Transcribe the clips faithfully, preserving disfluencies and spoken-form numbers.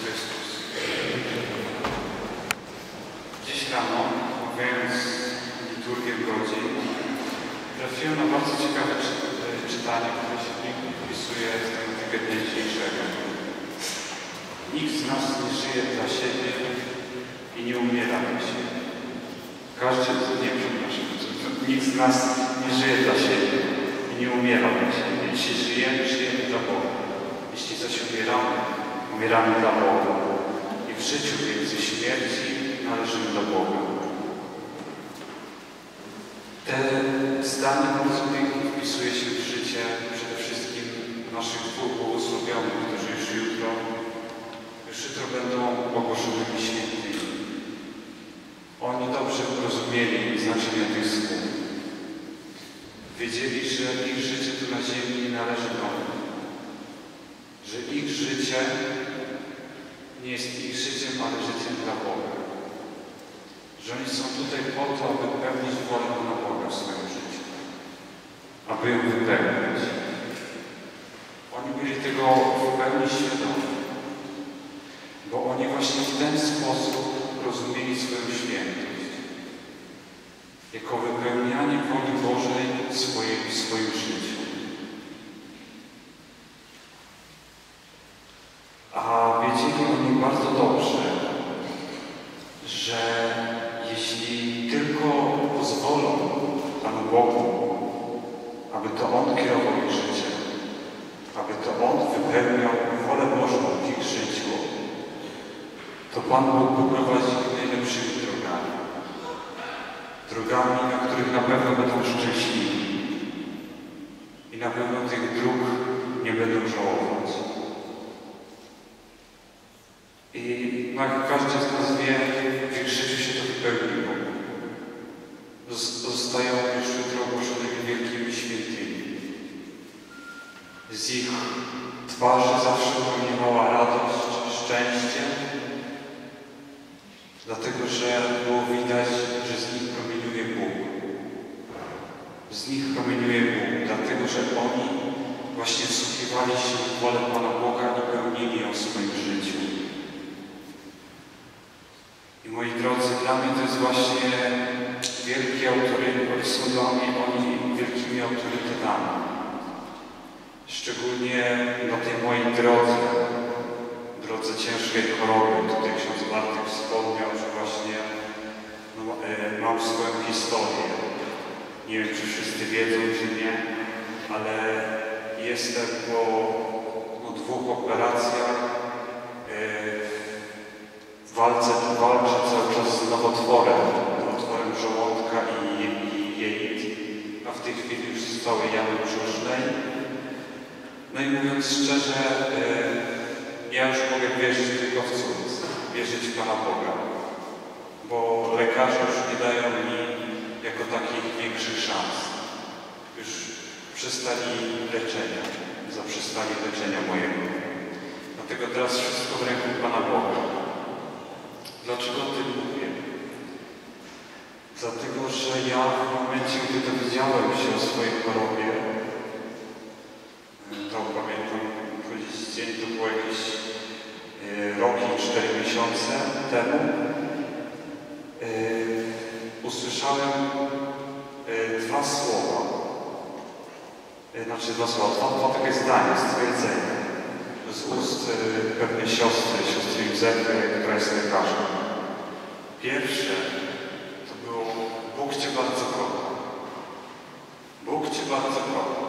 Chrystus. Dziś rano, omawiając liturgię godzin, trafiłem na bardzo ciekawe czy, czytanie, które się pięknie wpisuje w tematykę dnia dzisiejszego. Nikt z nas nie żyje dla siebie i nie umiera dla siebie. Każdy, nie przepraszam, nikt z nas nie żyje dla siebie i nie umiera dla siebie. Jeśli żyjemy, żyjemy dla Boga. Jeśli zaś umieramy, umieramy dla Boga. I w życiu między śmierci należymy do Boga. Te zdanie bardzo pięknie wpisuje się w życie przede wszystkim naszych dwóch błogosławionych, którzy już jutro, już jutro będą ogłoszonymi świętymi. Oni dobrze rozumieli znaczenie tych słów. Wiedzieli, że ich życie tu na ziemi nie należy do nich. Że ich życie nie jest ich życiem, ale życiem dla Boga. Że oni są tutaj po to, aby pełnić wolę Pana Boga w swoim życiu. Aby ją wypełnić. Oni byli tego w pełni świadomi. Bo oni właśnie w ten sposób rozumieli swoją świętość. Jako wypełnianie woli Bożej w swoim, w swoim życiu. A wiedzieli oni bardzo dobrze, że jeśli tylko pozwolą Panu Bogu, aby to On kierował ich życiem, aby to On wypełniał wolę Bożą w ich życiu, to Pan Bóg poprowadzi ich najlepszymi drogami. Drogami, na których na pewno będą szczęśliwi. I na pewno tych dróg nie będą żałować. I jak każdy z nas wie, w ich życiu się to wypełniło. Zostają już jutro ogłoszonymi wielkimi świętymi. Z ich twarzy zawsze promieniowała radość, szczęście, dlatego że było widać, że z nich promieniuje Bóg. Z nich promieniuje Bóg, dlatego że oni właśnie wsłuchiwali się w wolę Pana Boga i pełnili ją w swoim życiu. I moi drodzy, dla mnie to jest właśnie wielki autorytet, są dla mnie oni wielkimi autorytetami. Szczególnie na tej mojej drodze, drodze ciężkiej choroby. Tutaj ksiądz Bartek wspomniał, że właśnie no, e, mam swoją historię. Nie wiem, czy wszyscy wiedzą, czy nie, ale jestem po no, dwóch operacjach e, walczę, walczę cały czas z nowotworem, nowotworem żołądka i, i jelit, a w tej chwili już z całej jamy brzusznej. No i mówiąc szczerze, e, ja już mogę wierzyć tylko w cud, wierzyć w Pana Boga, bo lekarze już nie dają mi jako takich większych szans. Już przestali leczenia, zaprzestali leczenia mojego. Dlatego teraz wszystko w ręku Pana Boga. Dlaczego o tym mówię? Dlatego, że ja w momencie, gdy dowiedziałem się o swojej chorobie, to pamiętam, powiedzieć dzień, to było jakieś e, rok i cztery miesiące temu, e, usłyszałem e, dwa słowa, e, znaczy dwa słowa, dwa, dwa takie zdania, stwierdzenia z ust e, pewnej siostry, siostry Józefy, która jest lekarzem. Pierwsze to było: Bóg Cię bardzo kocha. Bóg Cię bardzo kocha.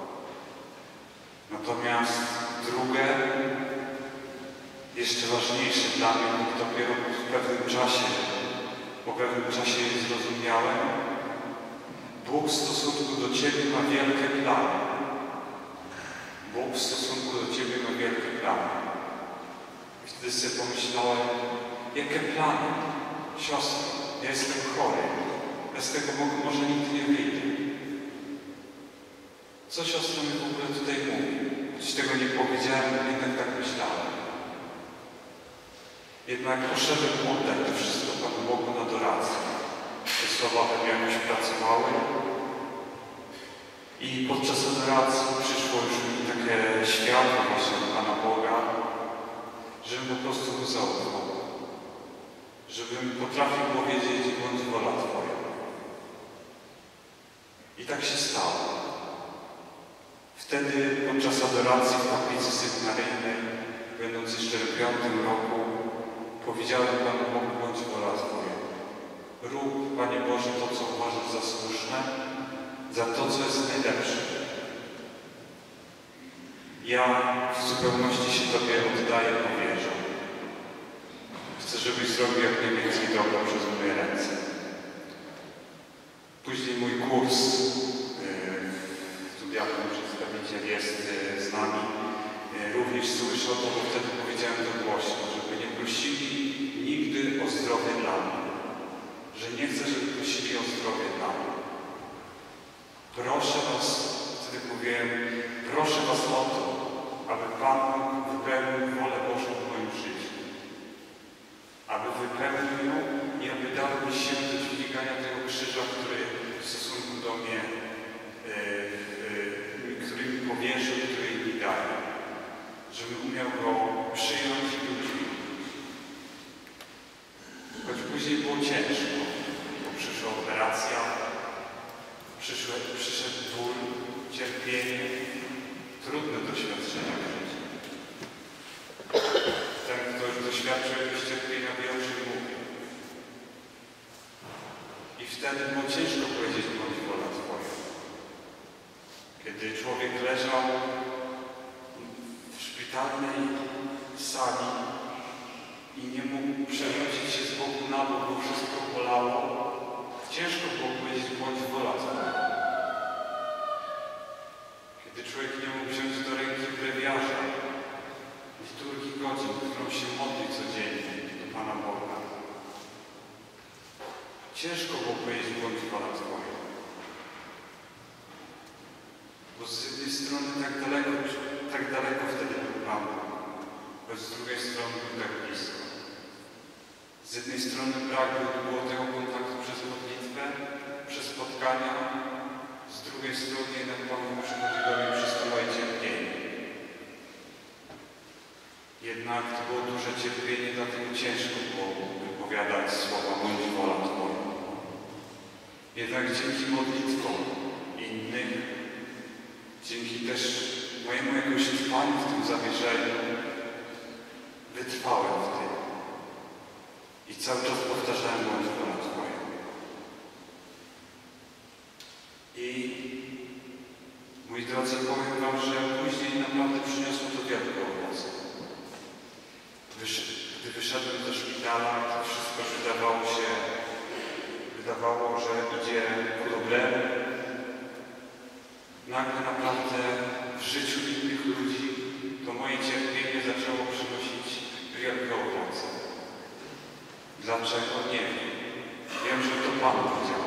Natomiast drugie, jeszcze ważniejsze dla mnie, dopiero w pewnym czasie, po pewnym czasie zrozumiałem, Bóg w stosunku do Ciebie ma wielkie plany. Bóg w stosunku do Ciebie ma wielkie plany. I wtedy sobie pomyślałem, jakie plany? Siostro, ja jestem chory. Ja z tego może nigdy nie wyjdę. Co siostra mi w ogóle tutaj mówi? Choć tego nie powiedziałem, jednak tak myślałem. Jednak poszedłem oddać to wszystko Panu Bogu na doradzę. Te słowa we mnie jakoś pracowały. I podczas adoracji przyszło już mi takie światło właśnie Pana Boga, żebym po prostu potrafił powiedzieć: bądź wola Twoja. I tak się stało. Wtedy podczas adoracji w kaplicy sygnalnej, będąc jeszcze w piątym roku, powiedziałem Panu Bogu: bądź wola Twoja. Rób, Panie Boże, to, co uważasz za słuszne, za to, co jest najlepsze. Ja w zupełności się Tobie oddaję, powierzam. Chcę, żebyś zrobił jak najwięcej dobra przez moje ręce. Później mój kurs, tu diakon przedstawiciel jest z nami, również słyszał to, bo wtedy powiedziałem to głośno, żeby nie prosili nigdy o zdrowie dla mnie. Że nie chcę, żeby prosili o zdrowie dla mnie. Proszę Was, wtedy mówiłem, proszę Was o to, aby Pan wypełnił wolę Bożą w moim życiu. Aby wypełnił ją i aby dał mi siłę do dźwigania tego krzyża, który w stosunku do mnie, yy, yy, który mi powierzył, który mi daje. Żebym umiał go przyjąć i udźwignąć. Choć później było ciężko, bo przyszła operacja, przyszły, przyszedł ból, cierpienie, trudne doświadczenia w życiu. Ten, kto już doświadczył jakiegoś cierpienia, wie, o czym mówi. I wtedy było ciężko powiedzieć: bądź wola Twoja. Kiedy człowiek leżał w szpitalnej sali i nie mógł przewrócić się z boku na bok, bo wszystko bolało, ciężko było powiedzieć: bądź wola Twoja. Kiedy człowiek nie mógł wziąć do ręki brewiarza, liturgii godzin, którą się modli codziennie do Pana Boga. Ciężko było powiedzieć: bądź wola Twoja. Bo z jednej strony tak daleko, tak daleko wtedy był Pan, choć z drugiej strony był tak blisko. Z jednej strony brak było tego kontaktu przez modlitwę, przez spotkania, z drugiej strony jednak Pan Bóg przychodzi do mnie przez to moje cierpienie. Jednak to było duże cierpienie, dlatego ciężko było wypowiadać słowa: bądź wola Twoja. Jednak dzięki modlitwom innych, dzięki też mojemu jakiemuś trwaniu w tym zawierzeniu, wytrwałem w tym. I cały czas powtarzałem: bądź wola Twoja. I moi drodzy, powiem Wam, że później naprawdę przyniosło to wielkie owoce. Gdy wyszedłem ze szpitala, to wszystko już wydawało się, wydawało, że idzie ku dobremu. Nagle naprawdę w życiu innych ludzi to moje cierpienie zaczęło przynosić wielkie owoce. Dlaczego? Nie wiem. Wiem, że to Pan powiedział.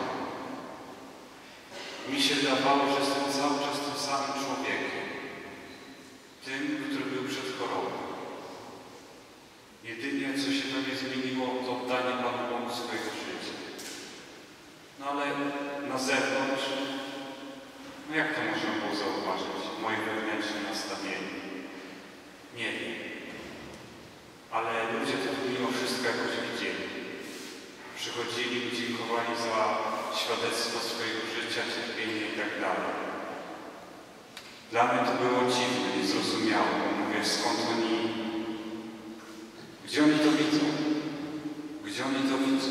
Mi się wydawało, że jestem cały czas tym samym człowiekiem. Tym, który był przed chorobą. Jedynie, co się we mnie zmieniło, to oddanie Panu Bogu swojego życia. No ale na zewnątrz, no jak to można było zauważyć? Moje wewnętrzne nastawienie. Nie wiem. Ale ludzie to mimo wszystko jakoś widzieli. Przychodzili i dziękowali za świadectwo swojego życia, cierpienie i tak dalej. Dla mnie to było dziwne, niezrozumiałe. Mówię, skąd oni, gdzie oni to widzą? Gdzie oni to widzą?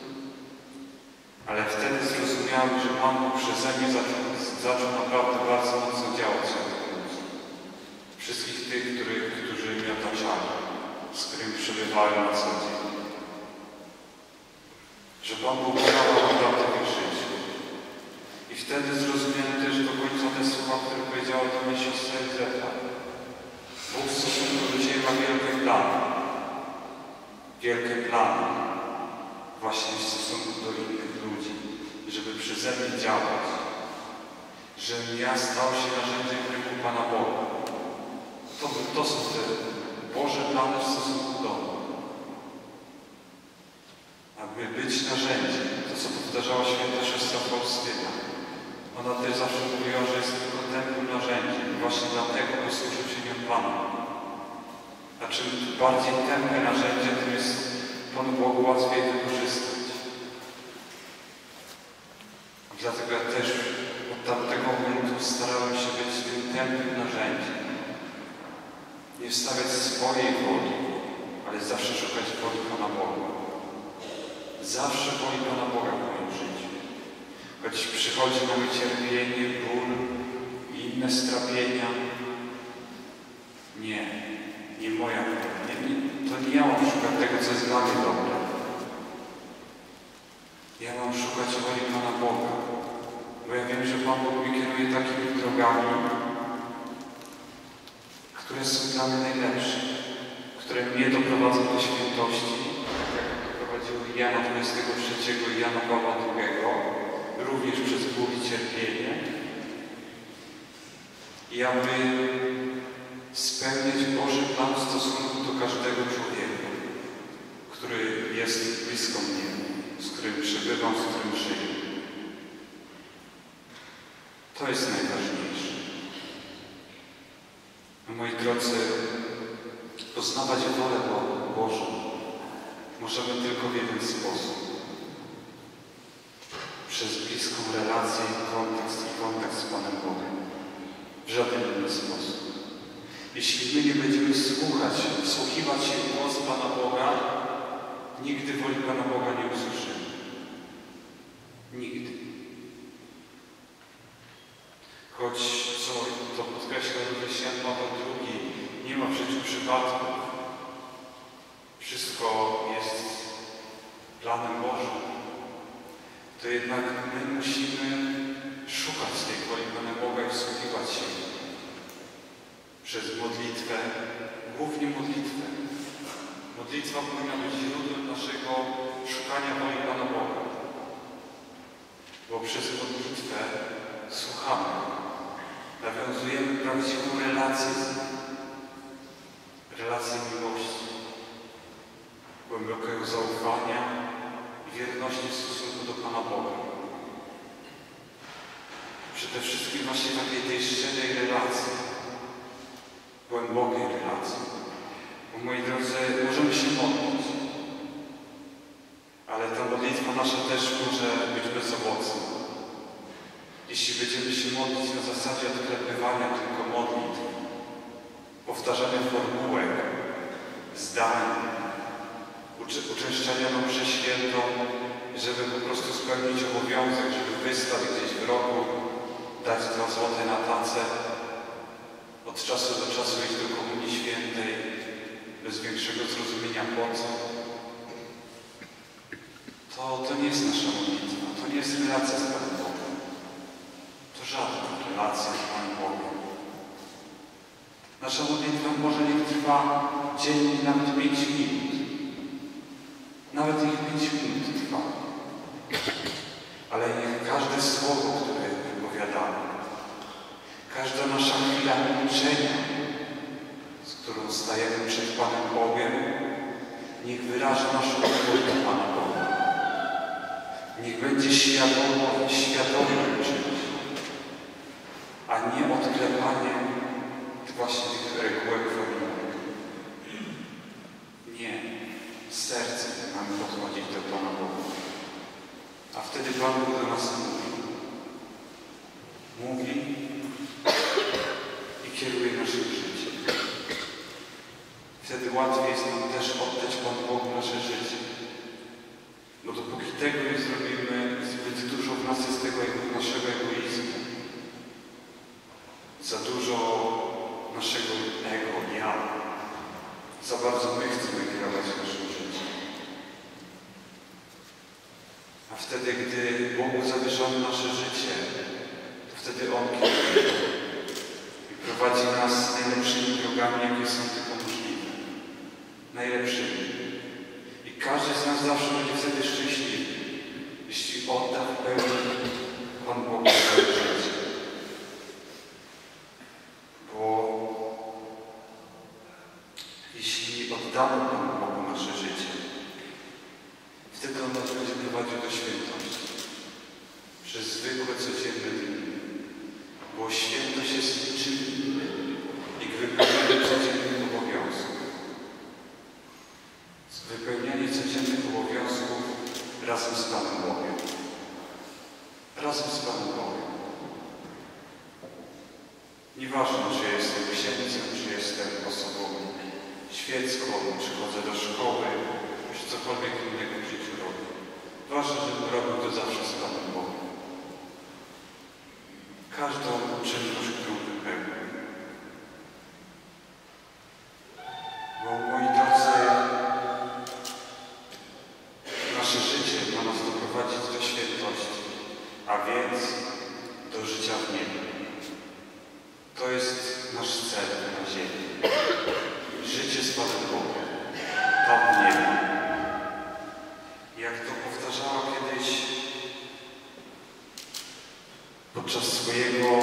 Ale wtedy zrozumiałem, że Pan Bóg przeze mnie zaczął, zaczął naprawdę bardzo mocno działać na tych ludzi. Wszystkich tych, których, którzy mnie otaczali, z którymi przebywałem na co dzień. Że Pan Bóg działał naprawdę w ich życiu. I wtedy zrozumiałem też do końca te słowa, które powiedziała do mnie siostra Józefa. Bóg w stosunku do Ciebie ma wielkie plany. Wielkie plany. Właśnie w stosunku do innych ludzi. Żeby przeze mnie działać. Żebym ja stał się narzędziem w ręku Pana Boga. To, to są te Boże plany w stosunku do mnie. Aby być narzędziem. To, co powtarzała święta siostra Faustyna. Ona też zawsze mówiła, że jest tylko tępym narzędziem. Właśnie dlatego posłużył się nią Panu. A czym bardziej tępe narzędzie, tym jest to Panu Bogu łatwiej wykorzystać. Dlatego ja też od tamtego momentu starałem się być tym tępym narzędziem. Nie wstawiać swojej woli, ale zawsze szukać woli Pana Boga. Zawsze woli Pana Boga w moim życiu. Choć przychodzi na mnie cierpienie, ból i inne strapienia. Nie, nie moja wola. Nie, nie, to nie ja mam szukać tego, co jest dla mnie dobre. Ja mam szukać woli Pana Boga. Bo ja wiem, że Pan Bóg mnie kieruje takimi drogami, które są dla mnie najlepsze, które mnie doprowadzą do świętości, tak jak doprowadziły Jana dwudziestego trzeciego i Jana Pawła drugiego, również przez ból i cierpienie, i aby spełniać Boży plan w stosunku do każdego człowieka, który jest blisko mnie, z którym przebywam, z którym żyję. To jest najważniejsze. Moi drodzy, poznawać wolę Bożą możemy tylko w jeden sposób. Przez bliską relację i kontakt, i kontakt z Panem Bogiem. W żaden inny sposób. Jeśli my nie będziemy słuchać, wsłuchiwać się w głos Pana Boga, nigdy woli Pana Boga nie usłyszymy. Nigdy. Choć, co to podkreśla również Jan Paweł drugi, nie ma w życiu przypadków. Wszystko jest planem Bożym. To jednak my musimy szukać tej woli Pana Boga i wsłuchiwać się przez modlitwę, głównie modlitwę. Modlitwa powinna być źródłem naszego szukania woli Pana Boga. Bo przez modlitwę słuchamy, nawiązujemy prawdziwą relację z Nim. Relację miłości, głębokiego zaufania i wierności w stosunku do Pana Boga. Przede wszystkim właśnie takiej tej szczerej relacji, głębokiej relacji. Bo moi drodzy, możemy się modlić, ale ta modlitwa nasza też może być bezowocna. Jeśli będziemy się modlić na zasadzie odklepywania tylko modlitw, powtarzania formułek, zdań, uczy, uczęszczania na mszę świętą, żeby po prostu spełnić obowiązek, żeby wystać gdzieś w rogu, dać dwa złote na tacę, od czasu do czasu iść do Komunii Świętej, bez większego zrozumienia po co. To, to nie jest nasza modlitwa, to nie jest relacja z Panem Bogiem. To żadna relacja z Panem Bogiem. Nasza modlitwa może niech trwa dziennie nawet pięć minut. Nawet niech pięć minut trwa. Ale niech każde słowo, które wypowiadamy, każda nasza chwila milczenia, z którą stajemy przed Panem Bogiem, niech wyraża naszą miłość do Pana Boga. Niech będzie świadomo, świadomym czymś, a nie odklepaniem właśnie tych regułek formułek. Nie. Sercem mamy podchodzić do Pana Boga. A wtedy Pan Bóg do nas mówi. Mówi i kieruje naszym życiem. Wtedy łatwiej jest nam też oddać Panu Bogu nasze życie. Bo dopóki tego nie zrobimy, zbyt dużo w nas jest tego naszego egoizmu. Za dużo naszego ego, ja. Za bardzo my chcemy kierować naszym życiem. A wtedy, gdy Bogu zawyżamy nasze życie, to wtedy On kieruje i prowadzi nas najlepszymi drogami, jakie są tylko możliwe. Najlepszymi. I każdy z nas zawsze będzie wtedy szczęśliwy, jeśli odda w pełni Pan Bogu swoje życie. Bo jeśli oddamy Panu Bogu nasze życie, wtedy On nas będzie prowadził do świętości. Przez zwykłe, codzienne dni. Bo świętość jest niczym innym, jak wypełnianie codziennych obowiązków. Wypełnianie codziennych razem z Panem Bogiem. Razem z Panem Bogiem. Nieważne, czy jestem księdzem, czy jestem osobą świecką, czy chodzę do szkoły, czy cokolwiek innego w życiu robię. Ważne, żebym robił to zawsze z Panem Bogiem. Każdą czynność, którą wypełnię. Bo moi drodzy, nasze życie ma nas doprowadzić do świętości, a więc do życia w niebie. To jest nasz cel na ziemi. Życie z Panem Bogiem. Tam w niebie. Jak to powtarzała kiedyś podczas swojego